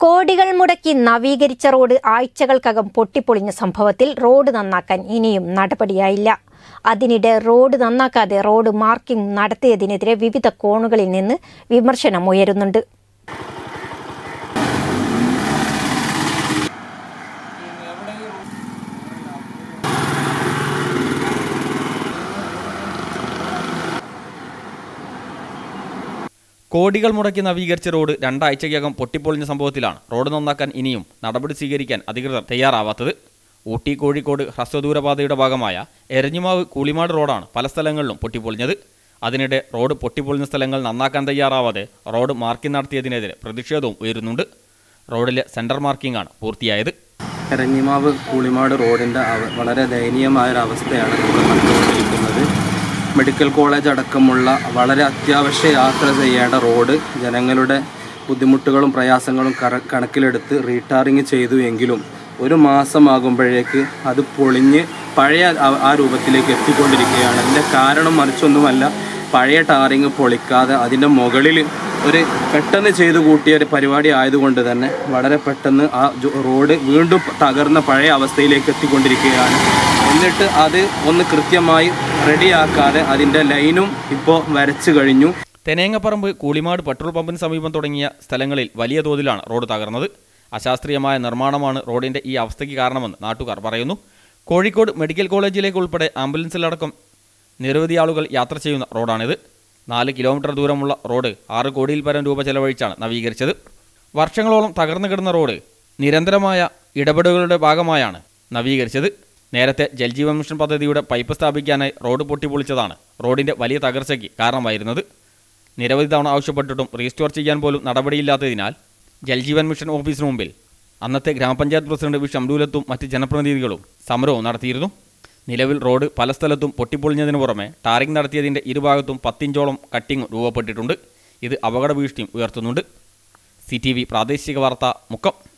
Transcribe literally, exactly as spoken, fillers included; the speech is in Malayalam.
കോടികൾ മുടക്കി നവീകരിച്ച റോഡ് ആഴ്ചകൾക്കകം പൊട്ടിപ്പൊളിഞ്ഞ സംഭവത്തിൽ റോഡ് നന്നാക്കാൻ ഇനിയും നടപടിയായില്ല. അതിനിടെ റോഡ് നന്നാക്കാതെ റോഡ് മാർക്കിംഗ് നടത്തിയതിനെതിരെ വിവിധ കോണുകളിൽ നിന്ന് വിമർശനമുയരുന്നുണ്ട്. കോടികൾ മുടക്കി നവീകരിച്ച റോഡ് രണ്ടാഴ്ചയ്ക്കകം പൊട്ടിപ്പൊളിഞ്ഞ സംഭവത്തിലാണ് റോഡ് നന്നാക്കാൻ ഇനിയും നടപടി സ്വീകരിക്കാൻ അധികൃതർ തയ്യാറാവാത്തത്. ഊട്ടി കോഴിക്കോട് ഹ്രസ്വദൂരപാതയുടെ ഭാഗമായ എരഞ്ഞിമാവ് കൂളിമാട് റോഡാണ് പല സ്ഥലങ്ങളിലും പൊട്ടിപ്പൊളിഞ്ഞത്. അതിനിടെ റോഡ് പൊട്ടിപ്പൊളിഞ്ഞ സ്ഥലങ്ങൾ നന്നാക്കാൻ തയ്യാറാവാതെ റോഡ് മാർക്കിംഗ് നടത്തിയതിനെതിരെ പ്രതിഷേധവും ഉയരുന്നുണ്ട്. റോഡിലെ സെൻറ്റർ മാർക്കിംഗ് ആണ് പൂർത്തിയായത്. എരഞ്ഞിമാവ് കൂളിമാട് റോഡിൻ്റെ വളരെ ദയനീയമായൊരവസ്ഥയാണ് നമ്മൾ കണ്ടുകൊണ്ടിരിക്കുന്നത്. മെഡിക്കൽ കോളേജ് അടക്കമുള്ള വളരെ അത്യാവശ്യ യാത്ര ചെയ്യേണ്ട റോഡ് ജനങ്ങളുടെ ബുദ്ധിമുട്ടുകളും പ്രയാസങ്ങളും കണക്കിലെടുത്ത് റീടാറിങ് ചെയ്തു എങ്കിലും ഒരു മാസമാകുമ്പോഴേക്ക് അത് പൊളിഞ്ഞ് പഴയ ആ രൂപത്തിലേക്ക് എത്തിക്കൊണ്ടിരിക്കുകയാണ്. അതിൻ്റെ കാരണം മറിച്ചൊന്നുമല്ല, പഴയ ടാറിങ് പൊളിക്കാതെ അതിൻ്റെ മുകളിൽ ഒരു പെട്ടെന്ന് ചെയ്തു കൂട്ടിയ ഒരു പരിപാടി ആയതുകൊണ്ട് തന്നെ വളരെ പെട്ടെന്ന് ആ റോഡ് വീണ്ടും തകർന്ന പഴയ അവസ്ഥയിലേക്ക് എത്തിക്കൊണ്ടിരിക്കുകയാണ്. എന്നിട്ട് അത് ഒന്ന് കൃത്യമായി റെഡിയാക്കാതെ അതിൻ്റെ ലൈനും ഇപ്പോൾ വരച്ചു കഴിഞ്ഞു. തെനേങ്ങപ്പറമ്പ് കൂളിമാട് പെട്രോൾ പമ്പിന് സമീപം തുടങ്ങിയ സ്ഥലങ്ങളിൽ വലിയ തോതിലാണ് റോഡ് തകർന്നത്. അശാസ്ത്രീയമായ നിർമ്മാണമാണ് റോഡിൻ്റെ ഈ അവസ്ഥയ്ക്ക് കാരണമെന്ന് നാട്ടുകാർ പറയുന്നു. കോഴിക്കോട് മെഡിക്കൽ കോളേജിലേക്ക് ഉൾപ്പെടെ ആംബുലൻസിലടക്കം നിരവധി ആളുകൾ യാത്ര ചെയ്യുന്ന റോഡാണിത്. നാല് കിലോമീറ്റർ ദൂരമുള്ള റോഡ് ആറ് കോടിയിൽ പരം രൂപ ചെലവഴിച്ചാണ് നവീകരിച്ചത്. വർഷങ്ങളോളം തകർന്നു കിടന്ന റോഡ് നിരന്തരമായ ഇടപെടലുകളുടെ ഭാഗമായാണ് നവീകരിച്ചത്. നേരത്തെ ജൽജീവൻ മിഷൻ പദ്ധതിയുടെ പൈപ്പ് സ്ഥാപിക്കാനായി റോഡ് പൊട്ടിപ്പൊളിച്ചതാണ് റോഡിൻ്റെ വലിയ തകർച്ചയ്ക്ക് കാരണമായിരുന്നത്. നിരവധി തവണ ആവശ്യപ്പെട്ടിട്ടും റീസ്റ്റോർ ചെയ്യാൻ പോലും നടപടിയില്ലാത്തതിനാൽ ജൽജീവൻ മിഷൻ ഓഫീസിന് മുമ്പിൽ അന്നത്തെ ഗ്രാമപഞ്ചായത്ത് പ്രസിഡന്റ് വി ഷംലൂലത്തും മറ്റ് ജനപ്രതിനിധികളും സമരവും നടത്തിയിരുന്നു. നിലവിൽ റോഡ് പല സ്ഥലത്തും പൊട്ടിപ്പൊളിഞ്ഞതിനു പുറമെ ടാറിംഗ് നടത്തിയതിൻ്റെ ഇരുഭാഗത്തും പത്തിഞ്ചോളം കട്ടിങ് രൂപപ്പെട്ടിട്ടുണ്ട്. ഇത് അപകട ഭീഷണിയും ഉയർത്തുന്നുണ്ട്. സി ടി വി പ്രാദേശിക വാർത്ത മുക്കം.